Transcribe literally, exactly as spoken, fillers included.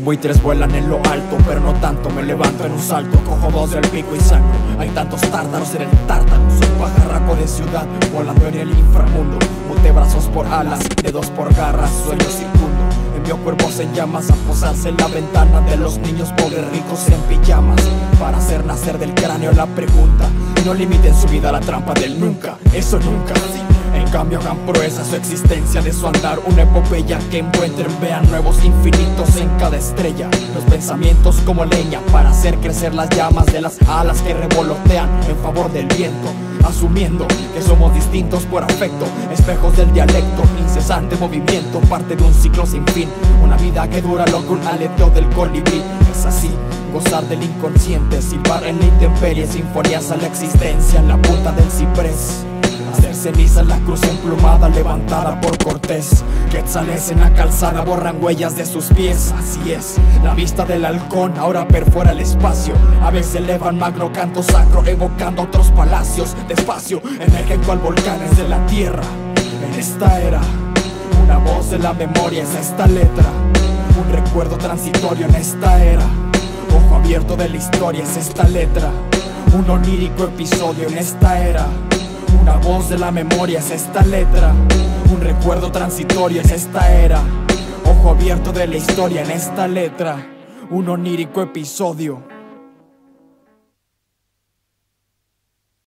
buitres vuelan en lo alto, pero no tanto, me levanto en un salto. Cojo dos del pico y saco. Hay tantos tártaros en el tártaro. Soy pajarraco de ciudad, volando en el inframundo. Multibrazos por alas, dedos por garras, sueños circundo. Envío cuerpos en llamas a posarse en la ventana de los niños pobres ricos en pijamas, para hacer nacer del cráneo la pregunta. Y no limiten su vida a la trampa del nunca, eso nunca. En cambio hagan proeza su existencia de su andar, una epopeya que encuentren, vean nuevos infinitos en cada estrella. Los pensamientos como leña para hacer crecer las llamas de las alas que revolotean en favor del viento, asumiendo que somos distintos por afecto, espejos del dialecto, incesante movimiento, parte de un ciclo sin fin, una vida que dura lo que un aleteo del colibrí. Es así, gozar del inconsciente, silbar en la intemperie, sinfonías a la existencia en la punta del ciprés. Hacer ceniza en la cruz emplumada levantada por Cortés. Quetzales en la calzada borran huellas de sus pies. Así es, la vista del halcón ahora perfora el espacio. Aves elevan magno canto sacro evocando otros palacios. Despacio, emergen cual volcanes de la tierra. En esta era, una voz de la memoria es esta letra. Un recuerdo transitorio en esta era. Ojo abierto de la historia es esta letra. Un onírico episodio en esta era. Una voz de la memoria es esta letra. Un recuerdo transitorio es esta era. Ojo abierto de la historia en esta letra. Un onírico episodio.